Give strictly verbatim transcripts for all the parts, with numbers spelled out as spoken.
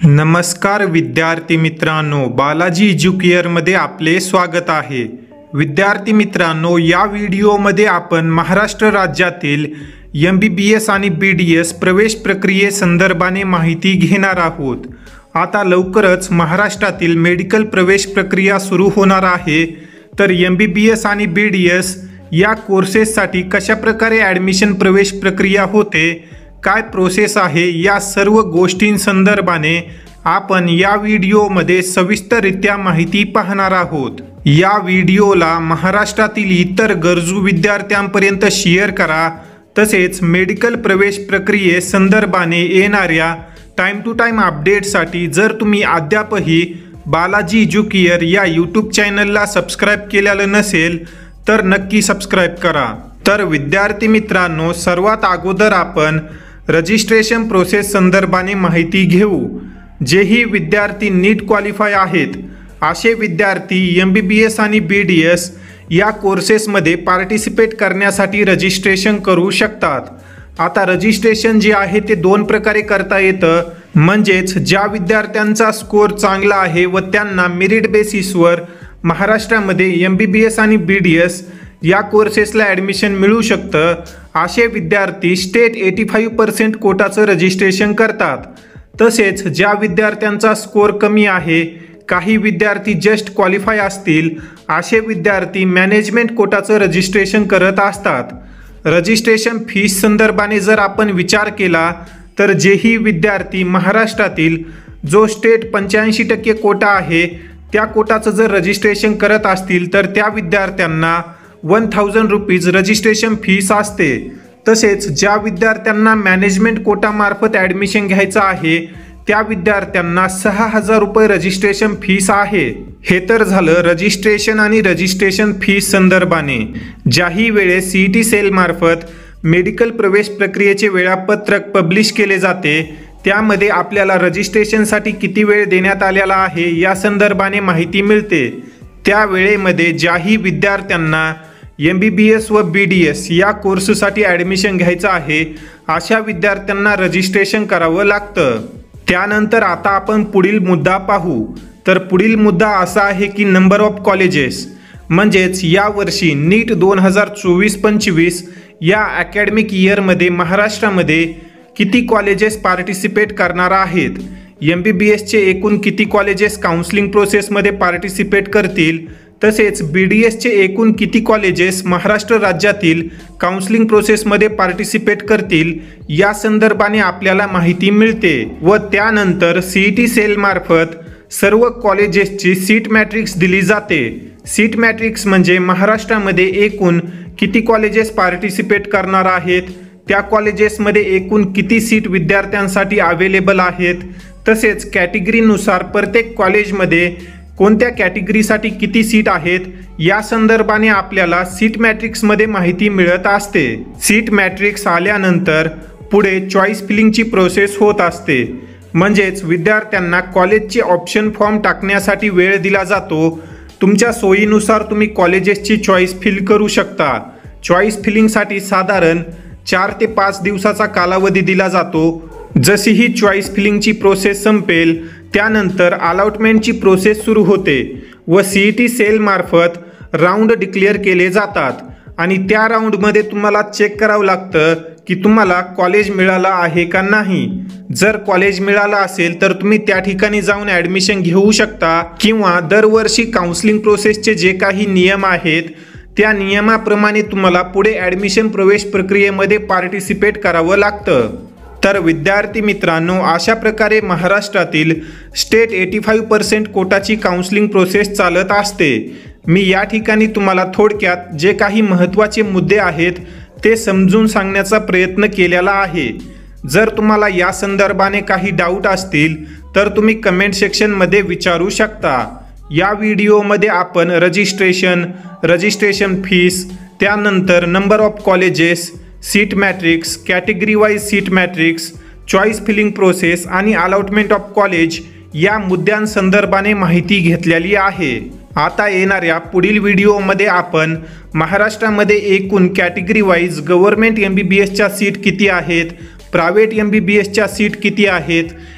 नमस्कार विद्यार्थी मित्रांनो, बालाजी एज्युकेअरमध्ये आपले स्वागत आहे। विद्यार्थी मित्रांनो, या व्हिडिओमध्ये आपण महाराष्ट्र राज्यातील एम बी बी एस आणि बी डी एस प्रवेश प्रक्रियेसंदर्भाने माहिती घेणार आहोत। आता लवकरच महाराष्ट्रातील मेडिकल प्रवेश प्रक्रिया सुरू होणार आहे, तर एम बी बी एस आणि बी डी एस या कोर्सेससाठी कशा प्रकारे ॲडमिशन प्रवेश प्रक्रिया होते, काय प्रोसेस आहे, या सर्व गोष्टींसंदर्भाने आपण या व्हिडिओमध्ये सविस्तररित्या माहिती पाहणार आहोत। या व्हिडिओला महाराष्ट्रातील इतर गरजू विद्यार्थ्यांपर्यंत शेअर करा। तसेच मेडिकल प्रवेश प्रक्रियेसंदर्भाने येणाऱ्या टाइम टू टाइम अपडेटसाठी जर तुम्ही अद्यापही बालाजी एज्युकेअर या यूट्यूब चॅनलला सबस्क्राईब केलेलं नसेल तर नक्की सबस्क्राईब करा। तर विद्यार्थी मित्रांनो, सर्वात अगोदर आपण रजिस्ट्रेशन प्रोसेस संदर्भाने माहिती घेऊ। जेही विद्यार्थी नीट क्वालिफाय आहेत असे विद्यार्थी एम बी बी एस आणि बी डी एस या कोर्सेसमध्ये पार्टिसिपेट करण्यासाठी रजिस्ट्रेशन करू शकतात। आता रजिस्ट्रेशन जे आहे ते दोन प्रकारे करता येतं, म्हणजेच ज्या विद्यार्थ्यांचा स्कोअर चांगला आहे व त्यांना मेरिट बेसिसवर महाराष्ट्रामध्ये एम बी बी एस आणि बी डी एस या कोर्सेसला ॲडमिशन मिळू शकतं, असे विद्यार्थी स्टेट एटी फाईव्ह पर्सेंट कोटाचं रजिस्ट्रेशन करतात। तसेच ज्या विद्यार्थ्यांचा स्कोअर कमी आहे, काही विद्यार्थी जस्ट क्वालिफाय असतील, असे विद्यार्थी मॅनेजमेंट कोटाचं रजिस्ट्रेशन करत असतात। रजिस्ट्रेशन फीस संदर्भाने जर आपण विचार केला तर जेही विद्यार्थी महाराष्ट्रातील जो स्टेट पंच्याऐंशी टक्के कोटा आहे त्या कोटाचं जर रजिस्ट्रेशन करत असतील तर त्या विद्यार्थ्यांना one thousand rupees registration fees असते। तसेच ज्या विद्यार्थ्यांना मॅनेजमेंट कोटामार्फत ॲडमिशन घ्यायचं आहे त्या विद्यार्थ्यांना सहा हजार रुपये रजिस्ट्रेशन फीस आहे। हे तर झालं रजिस्ट्रेशन आणि रजिस्ट्रेशन फीस संदर्भाने। ज्याही वेळेस सी ई टी सेलमार्फत मेडिकल प्रवेश प्रक्रियेचे वेळापत्रक पब्लिश केले जाते त्यामध्ये आपल्याला रजिस्ट्रेशनसाठी किती वेळ देण्यात आलेला आहे या संदर्भाने माहिती मिळते। त्या वेळेमध्ये ज्याही विद्यार्थ्यांना एम बी बी एस व बी डी एस या कोर्ससाठी ॲडमिशन घ्यायचं आहे अशा विद्यार्थ्यांना रजिस्ट्रेशन करावं लागतं। त्यानंतर आता आपण पुढील मुद्दा पाहू। तर पुढील मुद्दा असा आहे की नंबर ऑफ कॉलेजेस, म्हणजेच यावर्षी नीट दोन हजार चोवीस पंचवीस या अकॅडमिक इयरमध्ये महाराष्ट्रामध्ये किती कॉलेजेस पार्टिसिपेट करणार आहेत, एम बी बी एसचे एकूण किती कॉलेजेस काउन्सिलिंग प्रोसेसमध्ये पार्टिसिपेट करतील, तसेच बी डी एसचे एकूण किती कॉलेजेस महाराष्ट्र राज्यातील काउन्सिलिंग प्रोसेसमध्ये पार्टिसिपेट करतील या संदर्भाने आपल्याला माहिती मिळते। व त्यानंतर सी ई टी सेलमार्फत सर्व कॉलेजेसची सीट मॅट्रिक्स दिली जाते। सीट मॅट्रिक्स म्हणजे महाराष्ट्रामध्ये एकूण किती कॉलेजेस पार्टिसिपेट करणार आहेत, त्या कॉलेजेसमध्ये एकूण किती सीट विद्यार्थ्यांसाठी अवेलेबल आहेत, तसेच कॅटेगरीनुसार प्रत्येक कॉलेजमध्ये कोणत्या कॅटेगरीसाठी किती सीट आहेत या संदर्भाने आपल्याला सीट मॅट्रिक्समध्ये माहिती मिळत असते। सीट मॅट्रिक्स आल्यानंतर पुढे चॉईस फिलिंगची प्रोसेस होत असते, म्हणजेच विद्यार्थ्यांना कॉलेजचे ऑप्शन फॉर्म टाकण्यासाठी वेळ दिला जातो। तुमच्या सोयीनुसार तुम्ही कॉलेजेसची चॉईस फिल करू शकता। चॉईस फिलिंगसाठी साधारण चार ते पाच दिवसाचा कालावधी दिला जातो। जशी ही चॉईस फिलिंगची प्रोसेस संपेल त्यानंतर अलॉटमेंटची प्रोसेस सुरू होते व सी ई टी सेलमार्फत राऊंड डिक्लेअर केले जातात आणि त्या राऊंडमध्ये तुम्हाला चेक करावं लागतं की तुम्हाला कॉलेज मिळालं आहे का नाही। जर कॉलेज मिळालं असेल तर तुम्ही त्या ठिकाणी जाऊन ॲडमिशन घेऊ शकता, किंवा दरवर्षी काउन्सिलिंग प्रोसेसचे जे काही नियम आहेत त्या नियमाप्रमाणे तुम्हाला पुढे ॲडमिशन प्रवेश प्रक्रियेमध्ये पार्टिसिपेट करावं लागतं। तर विद्यार्थी मित्रांनो, अशा प्रकारे महाराष्ट्रातील स्टेट एटी फाईव्ह पर्सेंट कोटाची काउन्सिलिंग प्रोसेस चालत असते। मी या ठिकाणी तुम्हाला थोडक्यात जे काही महत्त्वाचे मुद्दे आहेत ते समजून सांगण्याचा प्रयत्न केलेला आहे। जर तुम्हाला या संदर्भाने काही डाऊट असतील तर तुम्ही कमेंट सेक्शनमध्ये विचारू शकता। या व्हिडिओमध्ये आपण रजिस्ट्रेशन, रजिस्ट्रेशन फीस, त्यानंतर number of colleges, seat matrix, category wise seat matrix, choice filling process आणि अलॉटमेंट ऑफ कॉलेज या मुद्द्यांसंदर्भाने माहिती घेतलेली आहे। आता येणाऱ्या पुढील व्हिडिओमध्ये आपण महाराष्ट्रामध्ये एकूण category wise government M B B एसच्या सीट किती आहेत, प्रायव्हेट एम बी बी एसच्या सीट किती आहेत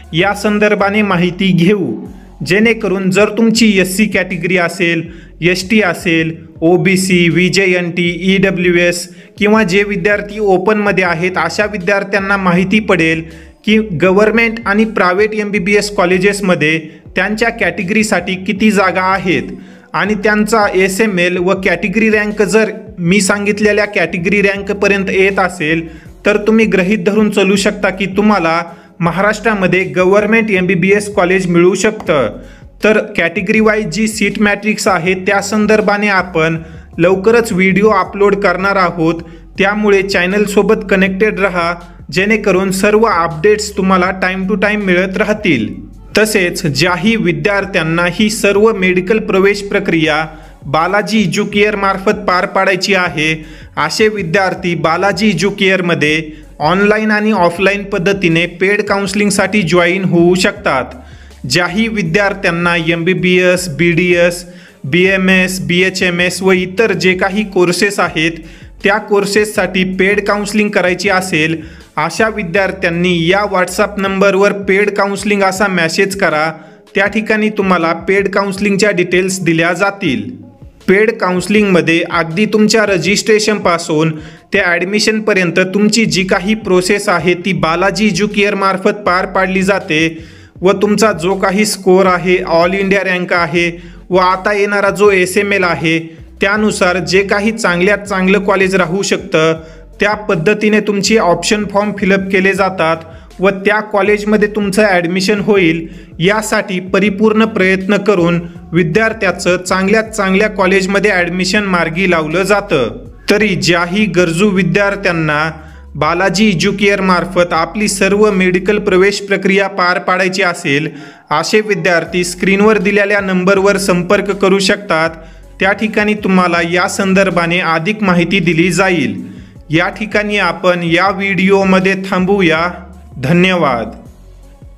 या संदर्भाने माहिती घेऊ, जेणेकरून जर तुमची एस सी कॅटेगरी असेल, एस टी असेल, O B C, V J N T, E W S किंवा जे विद्यार्थी ओपनमध्ये आहेत अशा विद्यार्थ्यांना माहिती पडेल की government and private M B B S कॉलेजेसमध्ये त्यांच्या कॅटेगरीसाठी किती जागा आहेत आणि त्यांचा एस एम एल व कॅटेगरी रँक जर मी सांगितलेल्या कॅटेगरी रँकपर्यंत येत असेल तर तुम्ही गृहीत धरून चालू शकता की तुम्हाला महाराष्ट्रामध्ये government M B B S college मिळू शकतं. तर कॅटेगरी वाईज जी सीट मॅट्रिक्स आहे त्या संदर्भाने आपण लवकरच व्हिडिओ अपलोड करणार आहोत, त्यामुळे चॅनलसोबत कनेक्टेड रहा, जेणेकरून सर्व अपडेट्स तुम्हाला टाईम टू टाईम मिळत राहतील. तसेच ज्याही विद्यार्थ्यांना ही सर्व मेडिकल प्रवेश प्रक्रिया बालाजी एज्युकेअर मार्फत पार पाडायची आहे असे विद्यार्थी बालाजी एज्युकेअरमध्ये ऑनलाईन आणि ऑफलाईन पद्धतीने पेड काउन्सिलिंगसाठी जॉईन होऊ शकतात. ज्याही विद्यार्थ्यांना M B B S, B D S, B M S, B H M S व इतर जे काही कोर्सेस आहेत त्या कोर्सेससाठी पेड काउन्सिलिंग करायची असेल अशा विद्यार्थ्यांनी या व्हॉट्सअप नंबरवर पेड काउन्सिलिंग असा मेसेज करा. त्या ठिकाणी तुम्हाला पेड काउन्सिलिंगच्या डिटेल्स दिल्या जातील. पेड काउन्सिलिंगमध्ये अगदी तुमच्या रजिस्ट्रेशनपासून ते ॲडमिशनपर्यंत तुमची जी काही प्रोसेस आहे ती बालाजी एज्युकेअर मार्फत पार पाडली जाते व तुमचा जो काही स्कोअर आहे, ऑल इंडिया रँक आहे व आता येणारा जो एस एम एल आहे त्यानुसार जे काही चांगल्यात चांगलं कॉलेज राहू शकतं त्या पद्धतीने तुमचे ऑप्शन फॉर्म फिलअप केले जातात व त्या कॉलेजमध्ये तुमचं ॲडमिशन होईल यासाठी परिपूर्ण प्रयत्न करून विद्यार्थ्याचं चांगल्यात चांगल्या कॉलेजमध्ये ॲडमिशन मार्गी लावलं जातं. तरी ज्याही गरजू विद्यार्थ्यांना बालाजी एज्युकेअर मार्फत आपली सर्व मेडिकल प्रवेश प्रक्रिया पार पाडायची असेल असे विद्यार्थी स्क्रीनवर दिलेल्या नंबरवर संपर्क करू शकतात. त्या ठिकाणी तुम्हाला या संदर्भाने अधिक माहिती दिली जाईल. या ठिकाणी आपण या व्हिडिओमध्ये थांबूया. धन्यवाद.